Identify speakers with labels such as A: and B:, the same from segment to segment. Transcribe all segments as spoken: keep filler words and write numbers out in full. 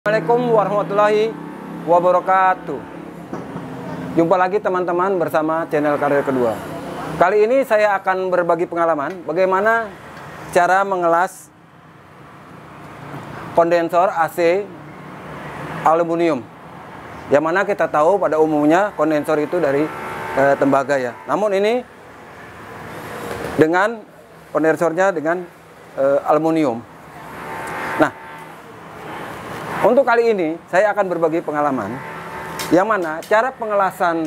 A: Assalamualaikum warahmatullahi wabarakatuh. Jumpa lagi teman-teman bersama channel Karir Kedua. Kali ini saya akan berbagi pengalaman bagaimana cara mengelas kondensor A C aluminium. Yang mana kita tahu pada umumnya kondensor itu dari e, tembaga ya. Namun ini dengan kondensornya dengan e, aluminium. Untuk kali ini saya akan berbagi pengalaman yang mana cara pengelasan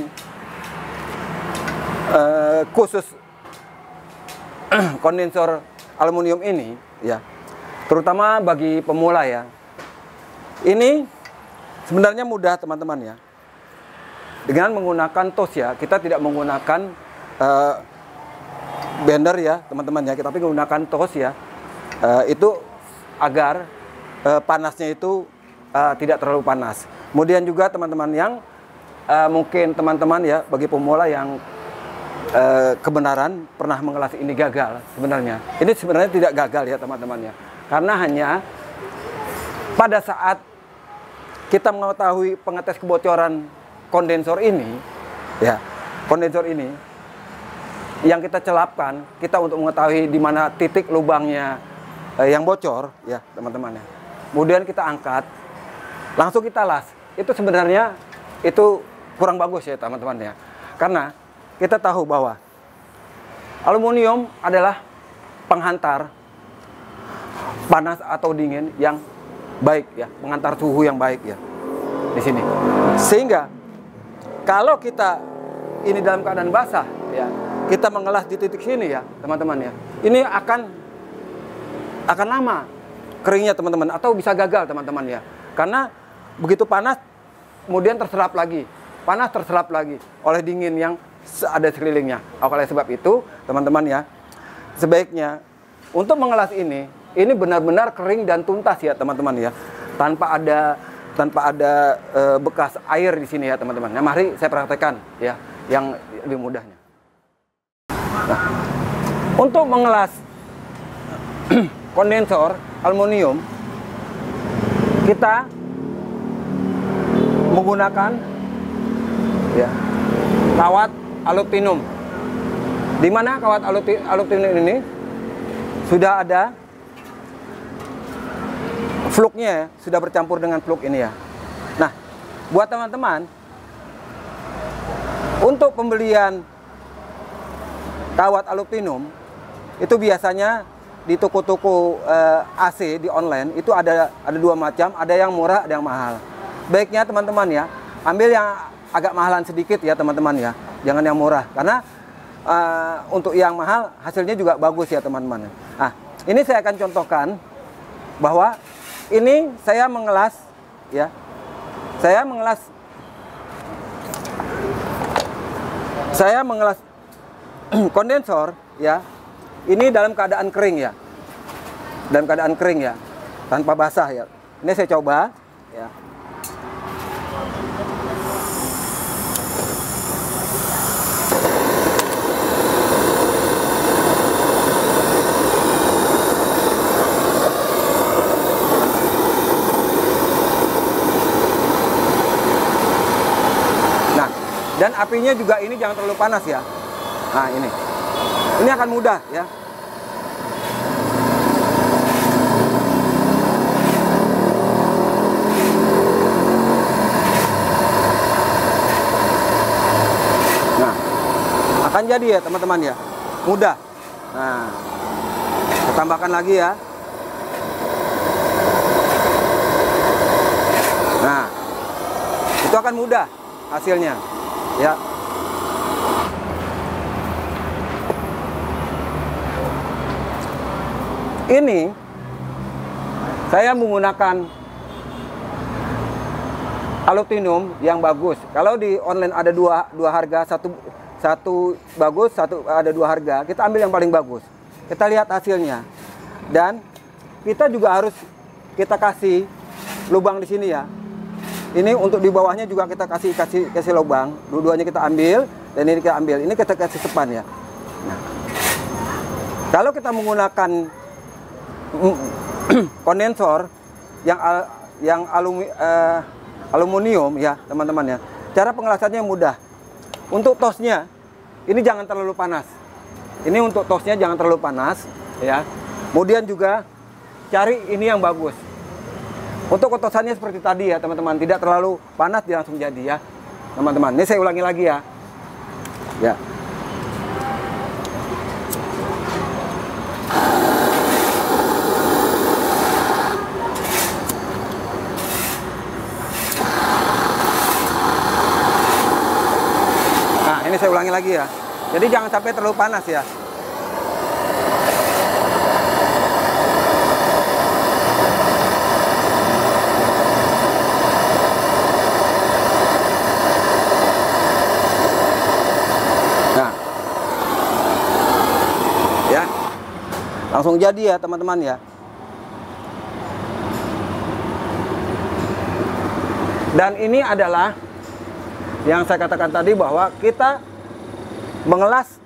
A: uh, khusus kondensor aluminium ini ya, terutama bagi pemula ya. Ini sebenarnya mudah teman-teman ya. Dengan menggunakan tos ya, kita tidak menggunakan uh, blender ya teman-teman ya, tapi menggunakan tos ya. Uh, itu agar uh, panasnya itu Uh, tidak terlalu panas. Kemudian juga teman-teman yang uh, mungkin teman-teman ya bagi pemula yang uh, kebenaran pernah mengelas ini gagal sebenarnya. Ini sebenarnya tidak gagal ya teman-teman ya. Karena hanya pada saat kita mengetahui pengetes kebocoran kondensor ini ya, kondensor ini yang kita celapkan, kita untuk mengetahui di mana titik lubangnya uh, yang bocor ya teman-teman ya. Kemudian kita angkat, langsung kita las, itu sebenarnya itu kurang bagus ya teman-teman ya. Karena kita tahu bahwa aluminium adalah penghantar panas atau dingin yang baik ya, penghantar suhu yang baik ya di sini. Sehingga kalau kita ini dalam keadaan basah ya, kita mengelas di titik sini ya teman-teman ya, ini akan akan lama keringnya teman-teman, atau bisa gagal teman-teman ya. Karena begitu panas, kemudian terserap lagi, panas terserap lagi oleh dingin yang ada sekelilingnya. Oleh sebab itu, teman-teman ya, sebaiknya untuk mengelas ini, ini benar-benar kering dan tuntas ya teman-teman ya, tanpa ada tanpa ada e, bekas air di sini ya teman-teman. Nah, mari saya praktekkan ya, yang lebih mudahnya. Nah, untuk mengelas kondensor aluminium, kita menggunakan ya kawat aluminium. Di mana kawat aluminium ini sudah ada fluknya ya, sudah bercampur dengan fluk ini ya. Nah, buat teman-teman untuk pembelian kawat aluminium itu biasanya di toko-toko uh, A C di online itu ada ada dua macam, ada yang murah, ada yang mahal. Baiknya teman-teman ya, ambil yang agak mahalan sedikit ya teman-teman ya, jangan yang murah, karena uh, untuk yang mahal hasilnya juga bagus ya teman-teman. Nah, ini saya akan contohkan bahwa ini saya mengelas ya, saya mengelas saya mengelas kondensor ya, ini dalam keadaan kering ya, dalam keadaan kering ya, tanpa basah ya. Ini saya coba ya. Dan apinya juga ini jangan terlalu panas ya. Nah ini, ini akan mudah ya. Nah, akan jadi ya teman-teman ya, mudah. Nah, kita tambahkan lagi ya. Nah, itu akan mudah hasilnya. Ya. Ini saya menggunakan aluminium yang bagus. Kalau di online ada dua dua harga, satu satu bagus, satu ada dua harga. Kita ambil yang paling bagus. Kita lihat hasilnya. Dan kita juga harus kita kasih lubang di sini ya. Ini untuk di bawahnya juga kita kasih kasih kasih lubang. Dua-duanya kita ambil dan ini kita ambil. Ini kita kasih sepan ya. Nah, kalau kita menggunakan kondensor yang al yang alumi, uh, aluminium ya teman-teman ya, cara pengelasannya mudah. Untuk tosnya ini jangan terlalu panas. Ini untuk tosnya jangan terlalu panas ya. Kemudian juga cari ini yang bagus. Untuk kotosannya seperti tadi ya teman-teman, tidak terlalu panas, dia langsung jadi ya teman-teman. Ini saya ulangi lagi ya. Ya. Nah, ini saya ulangi lagi ya. Jadi jangan sampai terlalu panas ya. Langsung jadi ya teman-teman ya. Dan ini adalah yang saya katakan tadi, bahwa kita mengelas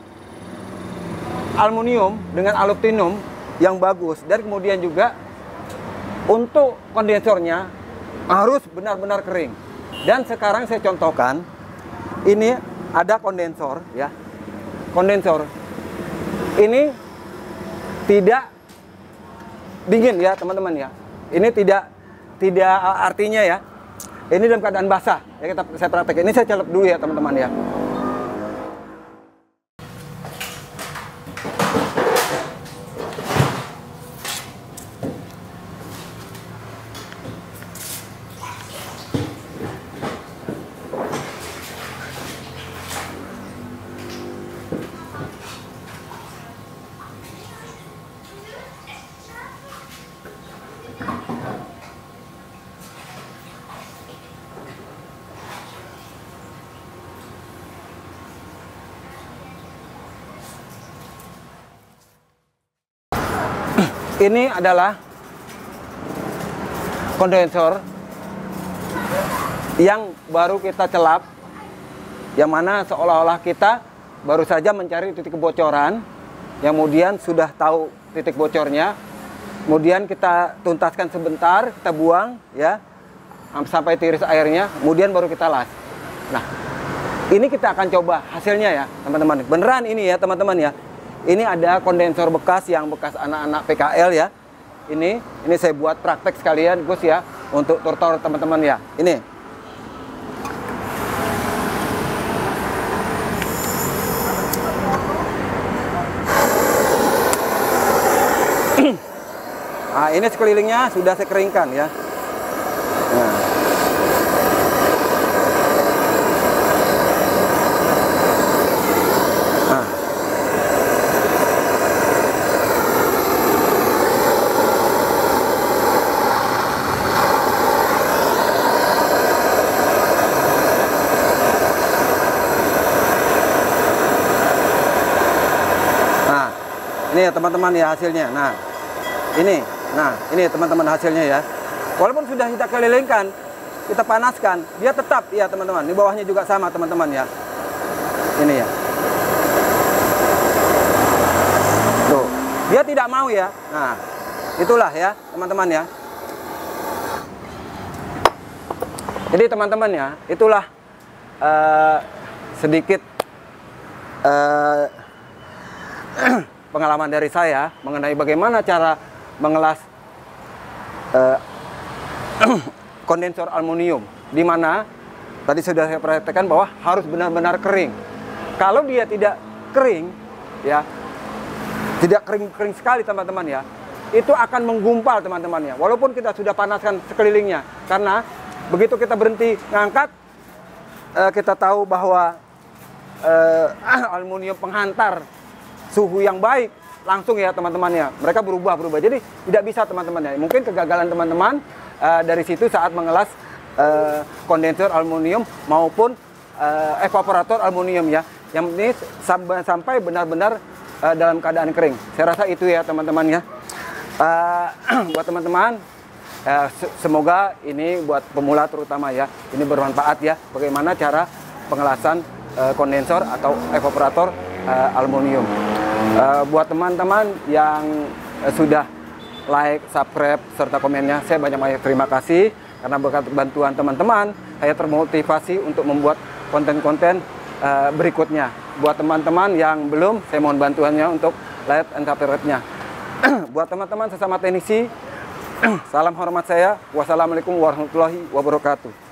A: aluminium dengan aluminium yang bagus. Dan kemudian juga untuk kondensornya harus benar-benar kering. Dan sekarang saya contohkan, ini ada kondensor ya. Kondensor ini tidak dingin ya teman-teman ya. Ini tidak tidak artinya ya, ini dalam keadaan basah ya. Kita saya praktek ini, saya celup dulu ya teman-teman ya. Ini adalah kondensor yang baru kita celap, yang mana seolah-olah kita baru saja mencari titik kebocoran, yang kemudian sudah tahu titik bocornya, kemudian kita tuntaskan sebentar, kita buang ya sampai tiris airnya, kemudian baru kita las. Nah, ini kita akan coba hasilnya ya teman-teman. Beneran ini ya teman-teman ya. Ini ada kondensor bekas yang bekas anak-anak P K L ya. Ini ini saya buat praktek sekalian Gus ya, untuk tutor teman-teman ya. Ini. Nah, ini sekelilingnya sudah saya keringkan ya. Nah. Ini ya teman-teman ya hasilnya. Nah, ini, nah ini teman-teman hasilnya ya. Walaupun sudah kita kelilingkan, kita panaskan, dia tetap ya teman-teman. Di bawahnya juga sama teman-teman ya. Ini ya. Tuh, dia tidak mau ya. Nah, itulah ya teman-teman ya. Jadi teman-teman ya, itulah uh, sedikit uh, pengalaman dari saya mengenai bagaimana cara mengelas uh, kondensor aluminium, di mana tadi sudah saya perhatikan bahwa harus benar-benar kering. Kalau dia tidak kering ya, tidak kering-kering sekali teman-teman ya, itu akan menggumpal teman-teman ya, walaupun kita sudah panaskan sekelilingnya. Karena begitu kita berhenti ngangkat, uh, kita tahu bahwa uh, aluminium penghantar suhu yang baik langsung ya teman-teman ya, mereka berubah-berubah. Jadi tidak bisa teman-teman ya. Mungkin kegagalan teman-teman uh, dari situ saat mengelas uh, kondensor aluminium maupun uh, evaporator aluminium ya. Yang ini sampai, sampai benar-benar uh, dalam keadaan kering. Saya rasa itu ya teman-teman ya. Uh, buat teman-teman, uh, semoga ini buat pemula terutama ya, ini bermanfaat ya. Bagaimana cara pengelasan uh, kondensor atau evaporator uh, aluminium. Uh, buat teman-teman yang uh, sudah like, subscribe, serta komennya. Saya banyak-banyak terima kasih karena berkat bantuan teman-teman, saya termotivasi untuk membuat konten-konten uh, berikutnya. Buat teman-teman yang belum, saya mohon bantuannya untuk like and subscribe-nya. Buat teman-teman sesama teknisi, salam hormat saya. Wassalamualaikum warahmatullahi wabarakatuh.